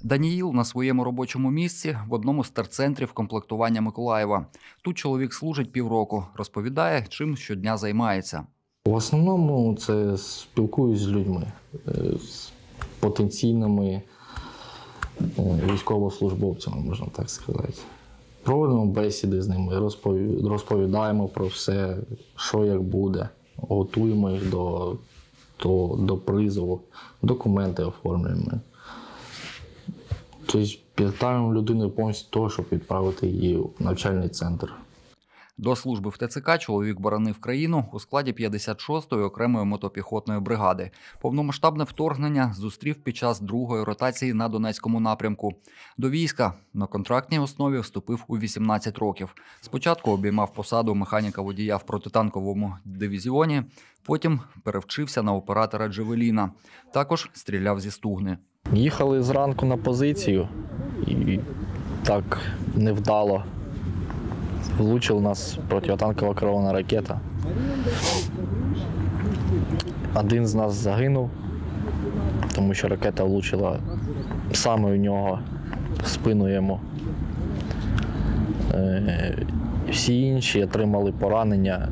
Даніїл на своєму робочому місці в одному з терцентрів комплектування Миколаєва. Тут чоловік служить півроку. Розповідає, чим щодня займається. В основному це спілкуюсь з людьми, з потенційними військовослужбовцями, можна так сказати. Проводимо бесіди з ними, розповідаємо про все, що як буде. Готуємо їх до призову, документи оформлюємо. Тобто підготовлюємо людину повністю того, щоб відправити її в навчальний центр. До служби в ТЦК чоловік боронив країну у складі 56-ї окремої мотопіхотної бригади. Повномасштабне вторгнення зустрів під час другої ротації на Донецькому напрямку. До війська на контрактній основі вступив у 18 років. Спочатку обіймав посаду механіка-водія в протитанковому дивізіоні, потім перевчився на оператора «Джавеліна». Також стріляв зі стугни. Їхали зранку на позицію і так невдало. Влучила нас протитанкова керована ракета. Один з нас загинув, тому що ракета влучила саме в нього, в спину йому. Всі інші отримали поранення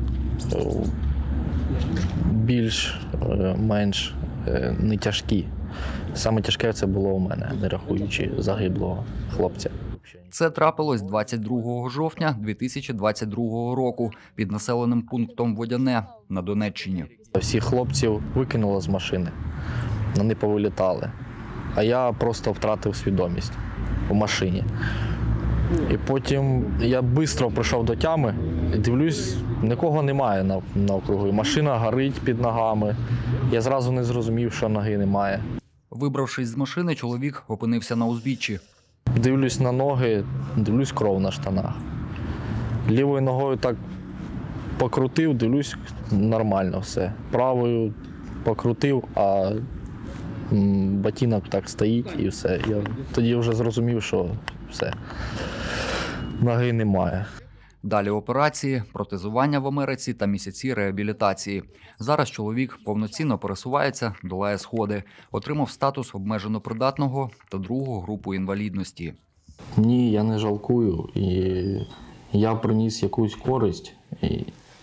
більш-менш не тяжкі. Саме тяжке це було у мене, не рахуючи загиблого хлопця. Це трапилось 22 жовтня 2022 року під населеним пунктом Водяне на Донеччині. Всіх хлопців викинуло з машини, вони повилітали, а я просто втратив свідомість у машині. І потім я швидко прийшов до тями і дивлюсь, нікого немає навкруги. Машина горить під ногами, я зразу не зрозумів, що ноги немає. Вибравшись з машини, чоловік опинився на узбіччі. Дивлюсь на ноги, дивлюсь кров на штанах. Лівою ногою так покрутив, дивлюсь, нормально все. Правою покрутив, а ботинок так стоїть і все. Я тоді вже зрозумів, що все, ноги немає. Далі операції, протезування в Америці та місяці реабілітації. Зараз чоловік повноцінно пересувається, долає сходи. Отримав статус обмежено придатного та другу групу інвалідності. Ні, я не жалкую. І я приніс якусь користь. І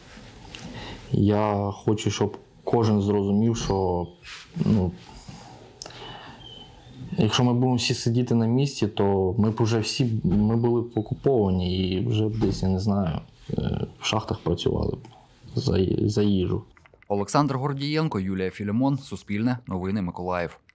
я хочу, щоб кожен зрозумів, що якщо ми будемо всі сидіти на місці, то ми б вже всі були б окуповані і вже десь, я не знаю, в шахтах працювали б за їжу. Олександр Гордієнко, Юлія Філімон, Суспільне, Новини Миколаїв.